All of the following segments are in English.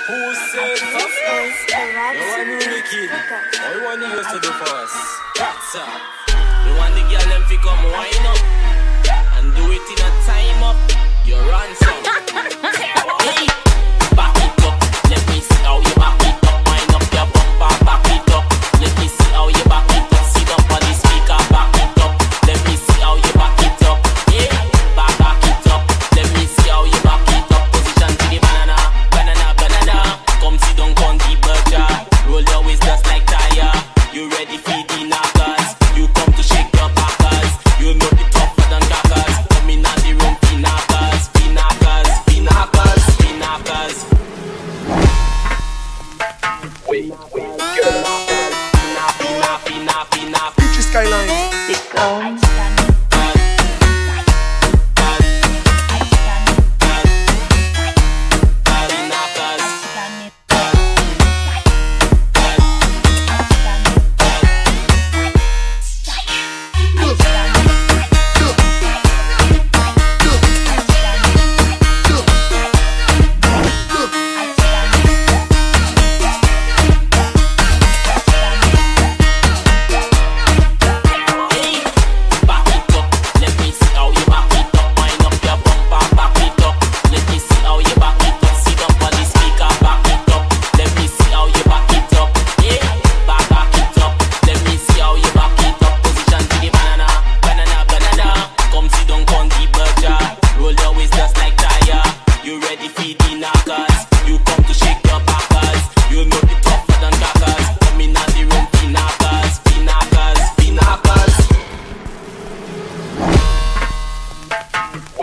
Who said substance? You want me wicked? What you want you used to do for us? What's up? You want the girl them to come wind up and do it in a time up. You're ransom. Hey, back it up. Let me see how you back it up. Wind up your bumper, back it up. Let me see how you back it up. Sit up on the speaker, back it up. Let me see how you back it up. Yeah, back it up. Let me see how you back it up. Position to the banana. Come sit down on the burger. Roll your waist just like tire. You ready for the knockers? You come to shake your backers. You know the tougher than crackers. Come in at the room, knockers. Wait, girl. Future Skylinne. SeckoM.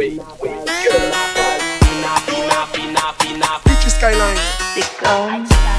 Future Skylinne. SeckoM.